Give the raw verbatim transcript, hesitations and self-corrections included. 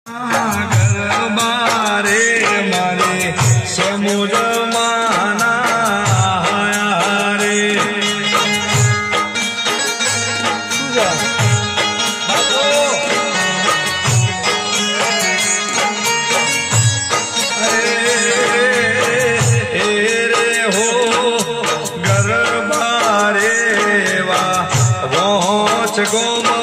ગરબારે મારે સમુદ્ર માના રે ગરબારે વા વોચ ગોમ